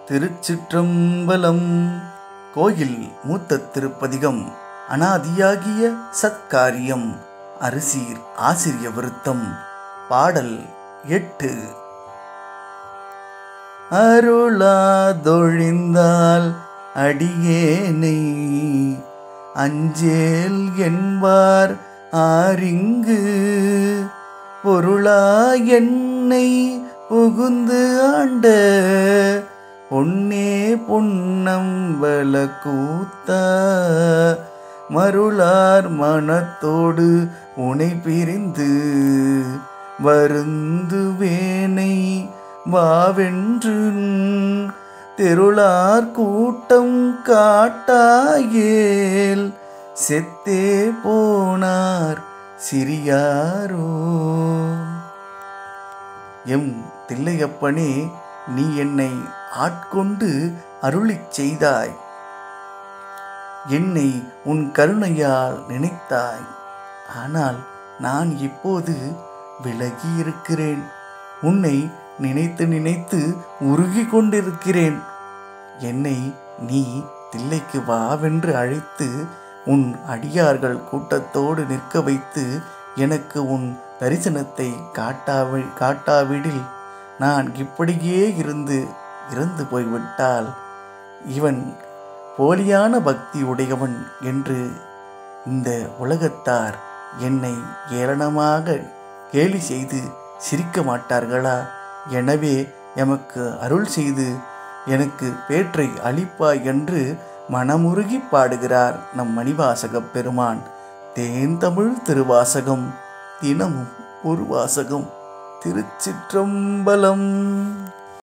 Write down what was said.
திருச்சிற்றம்பலம். கோயில் மூத்த திருப்பதிகம். அனாதியாகிய சத்காரியம். அரிசீர் ஆசிரிய விருத்தம். பாடல் 8. அருளாதொழிந்தால் அடியேனை அஞ்சேல் என்பார் ஆரிங்கு, பொருளா என்னை புகுந்து ஆண்ட பொன்னே பொன்னம்பல கூத்தா, மருளார் மனத்தோடு உனை பிரிந்து வருந்துவேனை வாவென்று, தெருளார் கூட்டம் காட்டாயேல் செத்தே போனார் சிறியாரோ. எம் தில்லையப்பனே, நீ என்னை ஆட்கொண்டு அருளிச் செய்தாய். என்னை உன் கருணையால் நினைத்தாய். ஆனால் நான் இப்போது விலகி இருக்கிறேன். உன்னை நினைத்து நினைத்து உருகி கொண்டிருக்கிறேன். என்னை நீ தில்லைக்கு வாவென்று அழைத்து உன் அடியார்கள் கூட்டத்தோடு நிற்க வைத்து எனக்கு உன் தரிசனத்தை காட்டாவிடில் நான் இப்படியே இறந்து போய்விட்டால் இவன் போலியான பக்தி உடையவன் என்று இந்த உலகத்தார் என்னை ஏளனமாக கேலி செய்து சிரிக்க மாட்டார்களா? எனவே எமக்கு அருள் செய்து எனக்கு பேற்றை அளிப்பாய் என்று மனமுருகி பாடுகிறார் நம் மணிவாசகப் பெருமான். தேன்தமிழ் திருவாசகம், தினமும் ஒரு வாசகம். திருச்சிற்றம்பலம்.